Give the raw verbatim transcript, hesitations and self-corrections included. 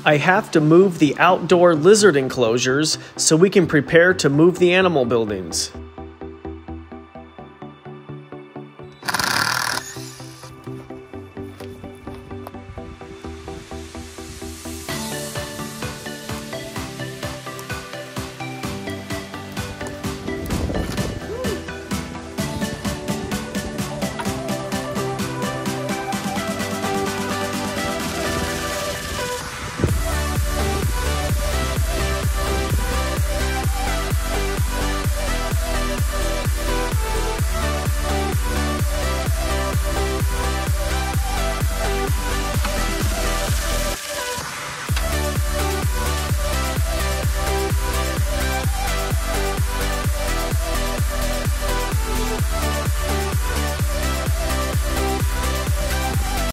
I have to move the outdoor lizard enclosures so we can prepare to move the animal buildings.